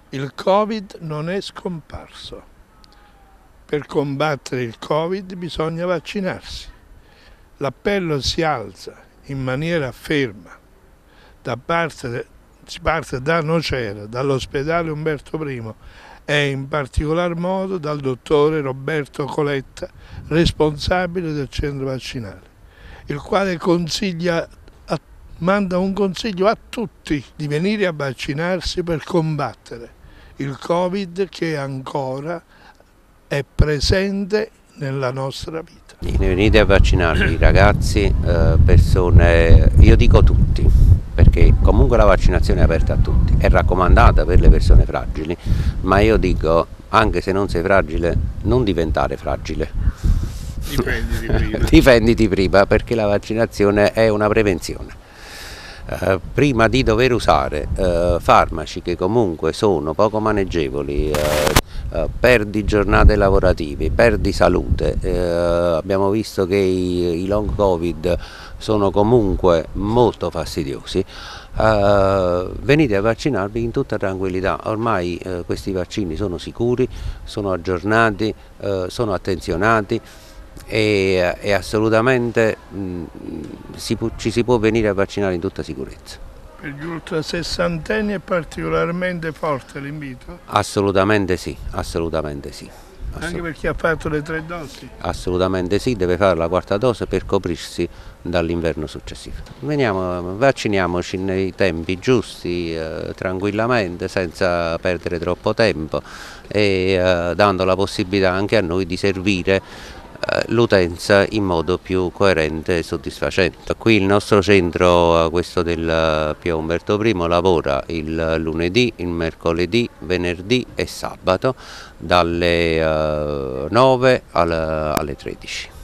Il Covid non è scomparso. Per combattere il Covid bisogna vaccinarsi. L'appello si alza in maniera ferma. Si parte da Nocera, dall'ospedale Umberto I e in particolar modo dal dottore Roberto Coletta, responsabile del centro vaccinale, il quale manda un consiglio a tutti di venire a vaccinarsi per combattere il Covid che ancora è presente nella nostra vita. Venite a vaccinarvi ragazzi, persone, io dico tutti, perché comunque la vaccinazione è aperta a tutti, è raccomandata per le persone fragili, ma io dico, anche se non sei fragile, non diventare fragile. Difenditi prima. Difenditi prima, perché la vaccinazione è una prevenzione. Prima di dover usare farmaci che comunque sono poco maneggevoli, perdi giornate lavorative, perdi salute, abbiamo visto che i long covid sono comunque molto fastidiosi, venite a vaccinarvi in tutta tranquillità. Ormai questi vaccini sono sicuri, sono aggiornati, sono attenzionati e assolutamente ci si può venire a vaccinare in tutta sicurezza. Per gli ultrasessantenni è particolarmente forte l'invito? Assolutamente sì, assolutamente sì. Anche per chi ha fatto le 3 dosi? Assolutamente sì, deve fare la 4ª dose per coprirsi dall'inverno successivo. Veniamo, vacciniamoci nei tempi giusti, tranquillamente, senza perdere troppo tempo e dando la possibilità anche a noi di servire l'utenza in modo più coerente e soddisfacente. Qui il nostro centro, questo del Pio Umberto I, lavora il lunedì, il mercoledì, venerdì e sabato dalle 9 alle 13.